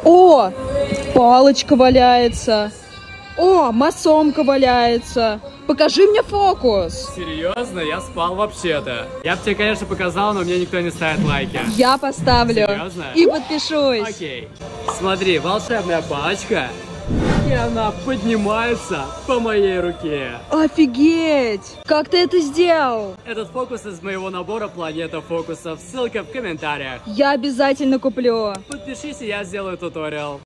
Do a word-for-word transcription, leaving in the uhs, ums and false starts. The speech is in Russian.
О, палочка валяется. О, массомка валяется. Покажи мне фокус. Серьезно? Я спал вообще-то. Я бы тебе, конечно, показал, но мне никто не ставит лайки. Я поставлю. Серьезно? И подпишусь. Окей. Смотри, волшебная палочка. И она поднимается по моей руке. Офигеть! Как ты это сделал? Этот фокус из моего набора «Планета фокусов». Ссылка в комментариях. Я обязательно куплю. Подпишись, и я сделаю туториал.